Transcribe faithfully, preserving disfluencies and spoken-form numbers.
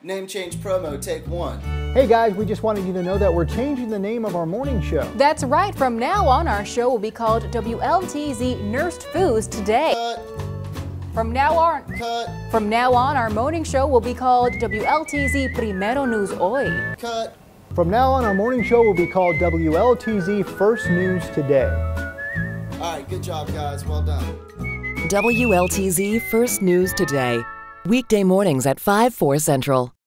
Name change promo, take one. Hey guys, we just wanted you to know that we're changing the name of our morning show. That's right. From now on, our show will be called W L T Z Nursed Foods Today. Cut. From now on, Cut. From now on, our morning show will be called W L T Z Primero News Hoy. Cut. From now on, our morning show will be called W L T Z First News Today. All right, good job, guys. Well done. W L T Z First News Today. Weekday mornings at five, four Central.